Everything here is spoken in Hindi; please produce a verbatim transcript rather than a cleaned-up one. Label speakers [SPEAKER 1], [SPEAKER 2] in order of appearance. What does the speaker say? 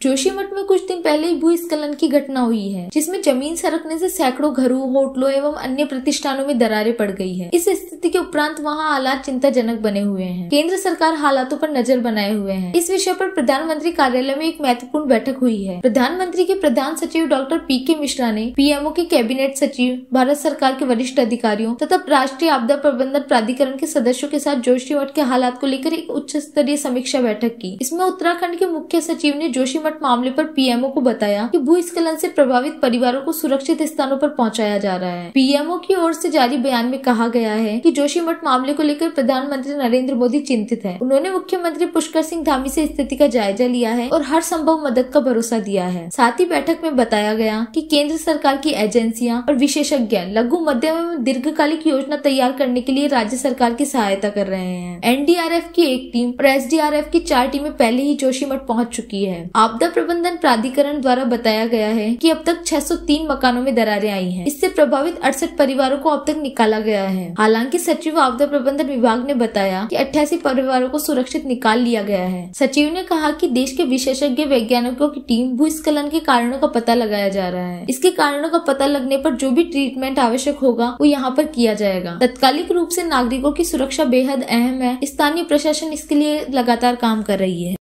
[SPEAKER 1] जोशीमठ में कुछ दिन पहले ही भूस्खलन की घटना हुई है, जिसमें जमीन सरकने से सैकड़ों घरों, होटलों एवं अन्य प्रतिष्ठानों में दरारें पड़ गई है। इस स्थिति के उपरांत वहां हालात चिंताजनक बने हुए हैं। केंद्र सरकार हालातों पर नजर बनाए हुए है। इस विषय पर प्रधानमंत्री कार्यालय में एक महत्वपूर्ण बैठक हुई है। प्रधानमंत्री के प्रधान सचिव डॉक्टर पी के मिश्रा ने पीएमओ के कैबिनेट सचिव, भारत सरकार के वरिष्ठ अधिकारियों तथा राष्ट्रीय आपदा प्रबंधन प्राधिकरण के सदस्यों के साथ जोशीमठ के हालात को लेकर एक उच्च स्तरीय समीक्षा बैठक की। इसमें उत्तराखंड के मुख्य सचिव ने जोशीमठ मामले पर पीएमओ को बताया कि भूस्खलन से प्रभावित परिवारों को सुरक्षित स्थानों पर पहुंचाया जा रहा है। पीएमओ की ओर से जारी बयान में कहा गया है कि जोशीमठ मामले को लेकर प्रधानमंत्री नरेंद्र मोदी चिंतित है। उन्होंने मुख्यमंत्री पुष्कर सिंह धामी से स्थिति का जायजा लिया है और हर संभव मदद का भरोसा दिया है। साथ ही बैठक में बताया गया कि केंद्र सरकार की एजेंसियां और विशेषज्ञ लघु, मध्यम एवं दीर्घकालिक योजना तैयार करने के लिए राज्य सरकार की सहायता कर रहे हैं। एनडीआरएफ की एक टीम और एसडीआरएफ की चार टीमें पहले ही जोशीमठ पहुंच चुकी है। आपदा प्रबंधन प्राधिकरण द्वारा बताया गया है कि अब तक छह सौ तीन मकानों में दरारें आई हैं। इससे प्रभावित अड़सठ परिवारों को अब तक निकाला गया है। हालांकि सचिव आपदा प्रबंधन विभाग ने बताया कि अट्ठासी परिवारों को सुरक्षित निकाल लिया गया है। सचिव ने कहा कि देश के विशेषज्ञ वैज्ञानिकों की टीम भूस्खलन के कारणों का पता लगाया जा रहा है। इसके कारणों का पता लगने पर जो भी ट्रीटमेंट आवश्यक होगा वो यहाँ पर किया जाएगा। तत्कालिक रूप से नागरिकों की सुरक्षा बेहद अहम है। स्थानीय प्रशासन इसके लिए लगातार काम कर रही है।